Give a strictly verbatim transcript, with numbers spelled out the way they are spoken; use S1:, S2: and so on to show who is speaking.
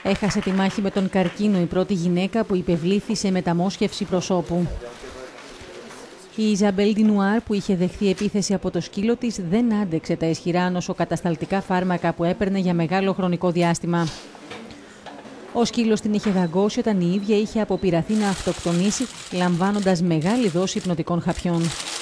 S1: Έχασε τη μάχη με τον καρκίνο η πρώτη γυναίκα που υπευλήθη σε μεταμόσχευση προσώπου. Η Ιζαμπέλ Ντινουάρ, που είχε δεχθεί επίθεση από το σκύλο της, δεν άντεξε τα ισχυρά νοσοκατασταλτικά φάρμακα που έπαιρνε για μεγάλο χρονικό διάστημα. Ο σκύλος την είχε δαγκώσει όταν η ίδια είχε αποπειραθεί να αυτοκτονήσει, λαμβάνοντας μεγάλη δόση υπνοτικών χαπιών.